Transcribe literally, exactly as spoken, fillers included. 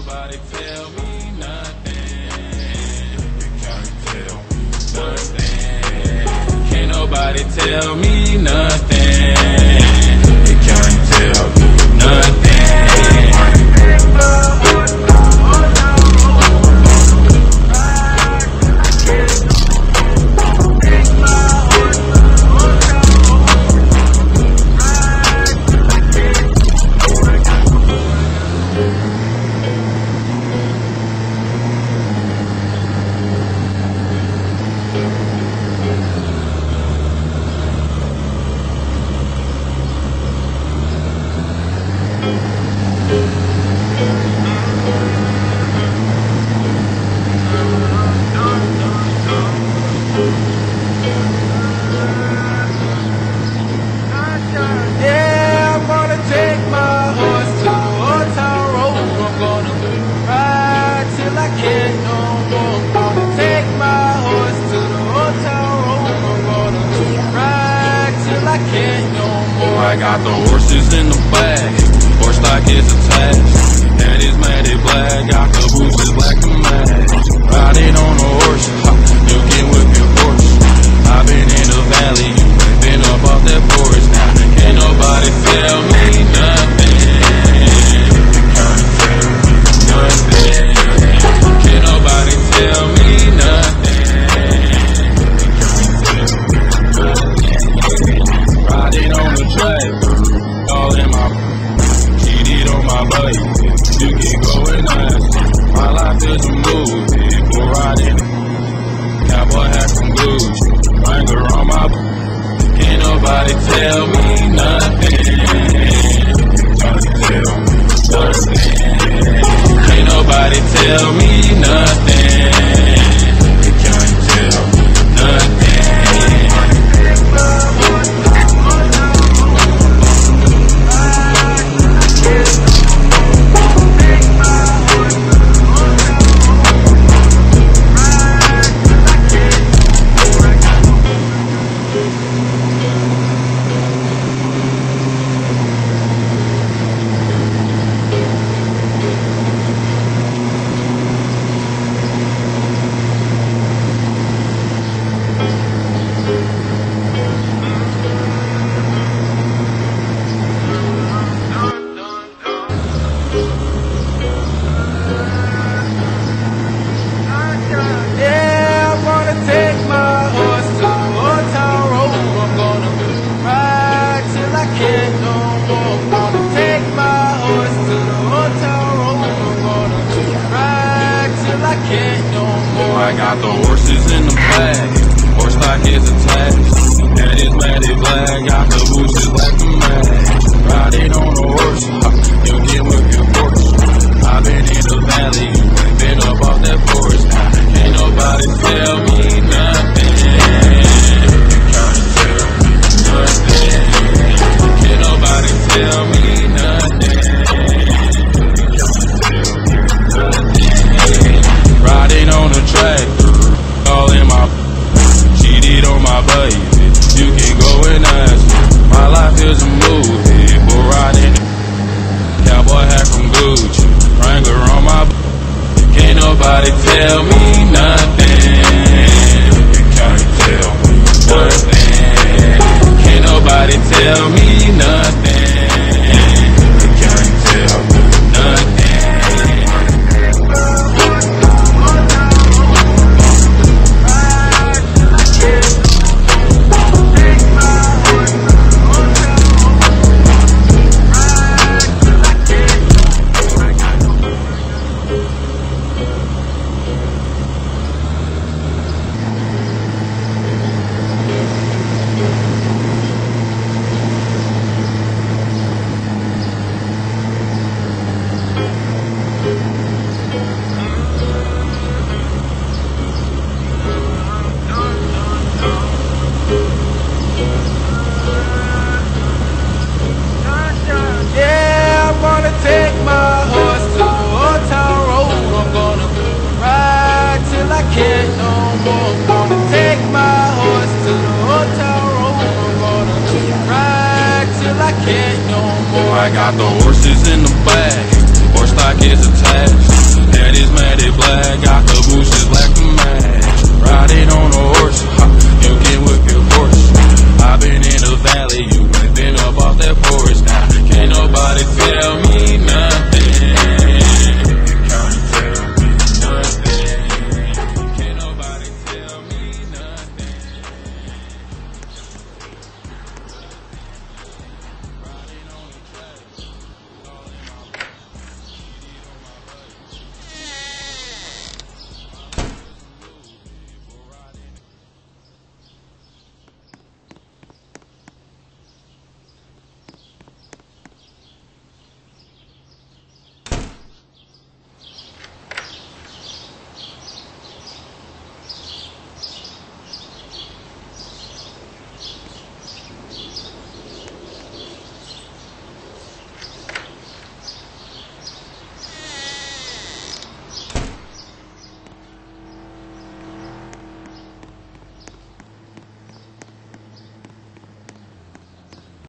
nobody tell me nothing. You can't tell me nothing. Can't nobody tell me nothing. You can't tell me nothing. I got the horses in the back, horse stock is attached. That is matted black, got the boots black and match. Riding on a horse, you can whip your horse. I've been in the valley, you ain't been up off that porch. Now can't nobody tell me nothing. You can't tell me nothing. Can't nobody tell me nothing. Riding on the track, all in my cheated on my bike. You can go and ask. My life is a movie, for riding. Cowboy hat from Gucci, Wrangler on my. Can't nobody tell me nothing. Can't tell me nothing. Can't nobody tell me nothing. You can't tell me nothing. I got the horses in the back, horse stock is attached. That is matted black, got the boots black and match. Riding on a horse, you can whip your horse. I've been in the valley, you ain't been up off that porch. Now can't nobody tell me nothing. You can't tell me nothing. Can't nobody tell me nothing. You can't tell me nothing. Riding on the track, all in my cheated on my baby. You can go and ask. My life is a movie, for riding. Cowboy hat from Gucci, Wrangler on my. Can't nobody tell me nothing. You can't tell me nothing. Can't nobody tell me nothing. You can't tell me nothing. I got the horses in the back, horse stock is attached. is matted black, got the bushes black to match. Riding on a horse, ha, you get what